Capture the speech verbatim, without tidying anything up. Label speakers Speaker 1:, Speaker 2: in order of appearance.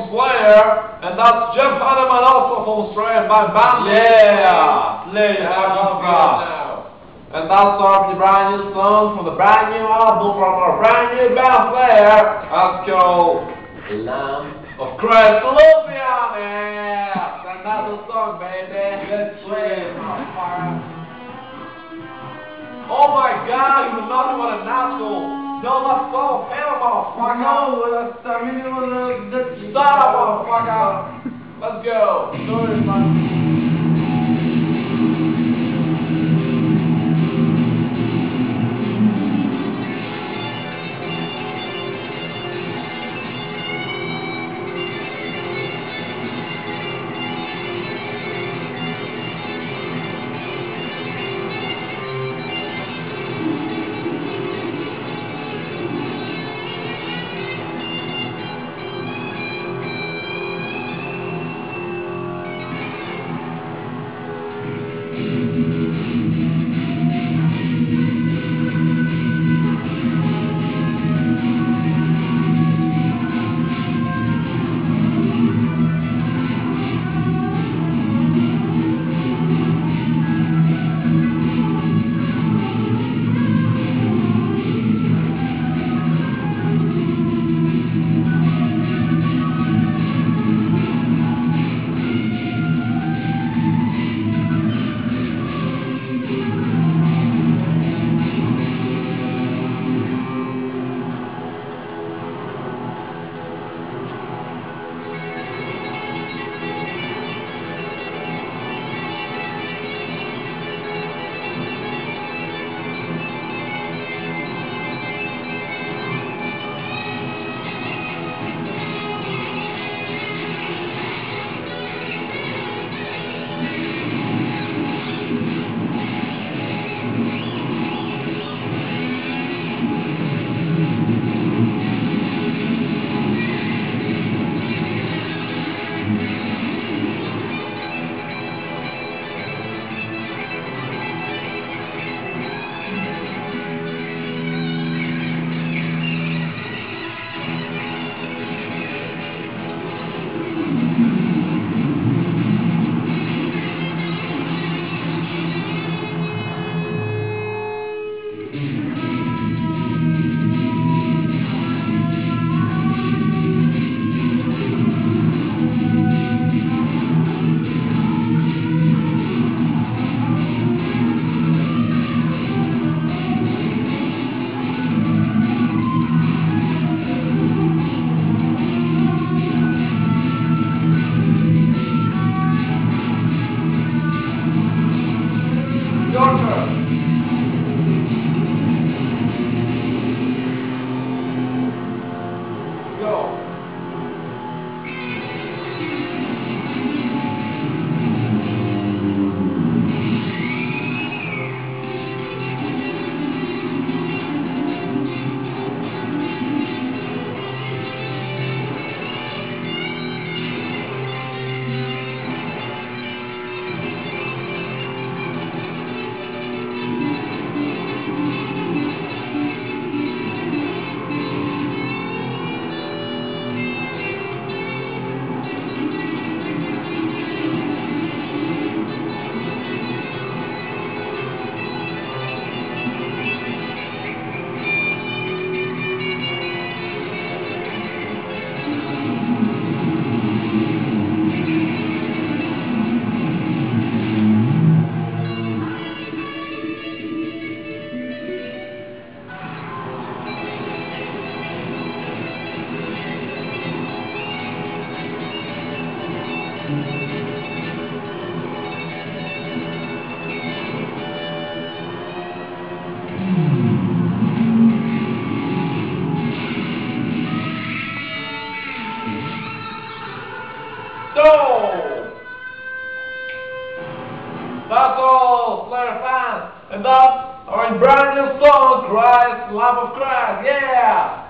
Speaker 1: from Slayer, and that's Jeff Hanneman also from Australia by band.
Speaker 2: Yeah, Slayer,
Speaker 1: yeah, and that's our brand new song from the brand new album from our brand new band Slayer. That's called Lamb of Christ. Yes, and that's the song, baby.
Speaker 2: Let's play, motherfucker.
Speaker 1: Oh my God, you know what an asshole. No, that's so fair, motherfucker.
Speaker 2: No, that's, I mean, it was a... That's...
Speaker 1: Stop, motherfucker. Let's go. Sorry, man. So, that's all, Slayer fans, and that's our brand new song, Christ, Lamb of Christ, yeah!